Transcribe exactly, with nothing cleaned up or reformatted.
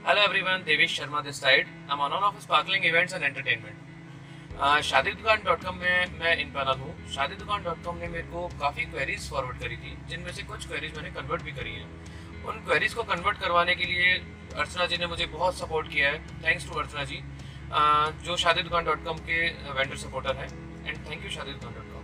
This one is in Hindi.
Hello everyone, Devesh Sharma this side. I'm on of Sparkling Events and Entertainment. Shaadidukaan dot com में मैं इन पैनल हूँ। शादीदुकान डॉट कॉम ने मेरे को काफ़ी क्वेरीज फॉरवर्ड करी थी, जिनमें से कुछ क्वेरीज मैंने कन्वर्ट भी करी हैं। उन क्वेरीज को कन्वर्ट करवाने के लिए अर्चना जी ने मुझे बहुत सपोर्ट किया है। Thanks to Archana ji, uh, जो शादीदुकान डॉट कॉम के वेंडर सपोर्टर हैं। And thank you Shaadidukaan dot com.